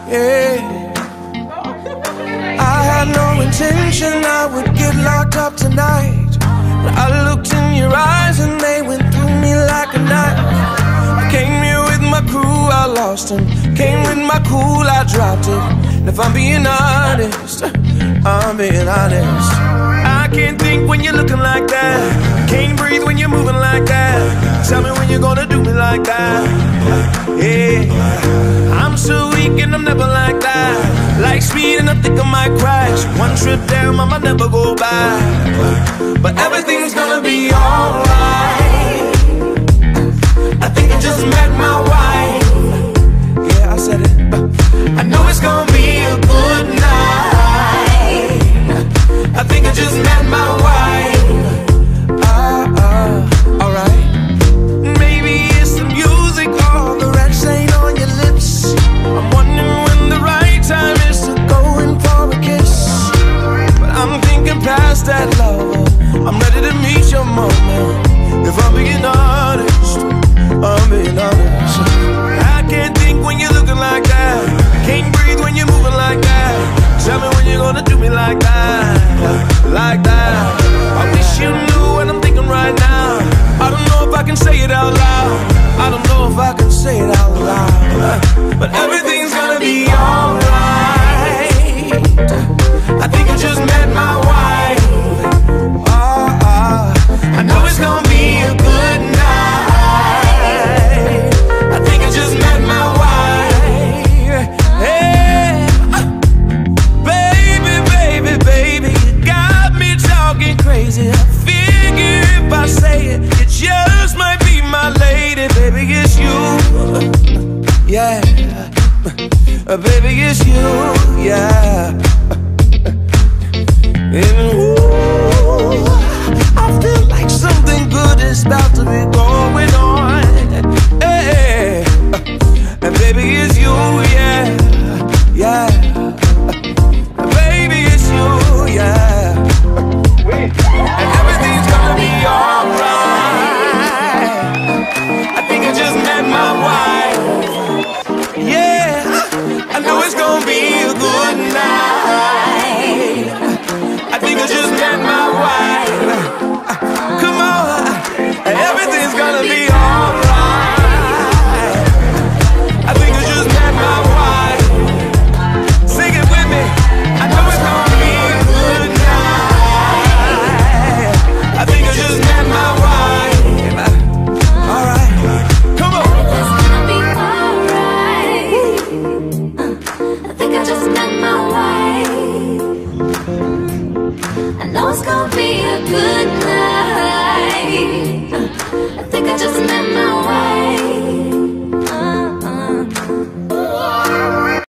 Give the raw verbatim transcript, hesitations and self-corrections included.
yeah. I had no intention I would get locked up tonight, but I looked in your eyes and they went through me like a knife. I came here with my crew, I lost him. Came with my cool, I dropped it. And if I'm being honest, I'm being honest, I can't think when you're looking like that. Can't breathe when you're moving like that. Tell me when you're gonna do me like that. Yeah, I'm so weak and I'm never like that. Like speed and I think I might crash. One trip down, I might never go back. But everything's gonna be alright. I think I just met my wife. Yeah, I said it. I know it's gonna be a good night. I think I just met my wife. Ah, uh, alright. Maybe it's the music or the red stain on your lips. I'm wondering when the right time is to go in for a kiss. But I'm thinking past that, lover. I'm ready to meet your moment. If I'm being honest, I'm being honest. I can't think when you're looking like that. Can't breathe when you're moving like that. Tell me when you're gonna do me like that. Like that. I wish you knew what I'm thinking right now. I don't know if I can say it out loud. I don't know if I can say it out loud. But everything's gonna be alright. I think I just met my wife. Ah, ah. I know it's gonna be a good night. I think I just met my wife. Hey, baby, baby, baby, you got me talking crazy. I figure if I say it, you just might be my lady. Baby, it's you, yeah. Baby, it's you, yeah. And ooh, I feel like something good is about to be going on. Hey, and baby, it's you, yeah, yeah. Baby, it's you, yeah. And everything's gonna be alright. I think I just met my wife. Yeah, I know it's gonna be a good night. I think I just met my wife. Come on, everything's gonna be alright. I think I just met my wife. Sing it with me. I know it's gonna be a good night. I think I just met my wife. Alright, come on. It's gonna be alright. I think I just met my wife. I know it's gonna be a good night.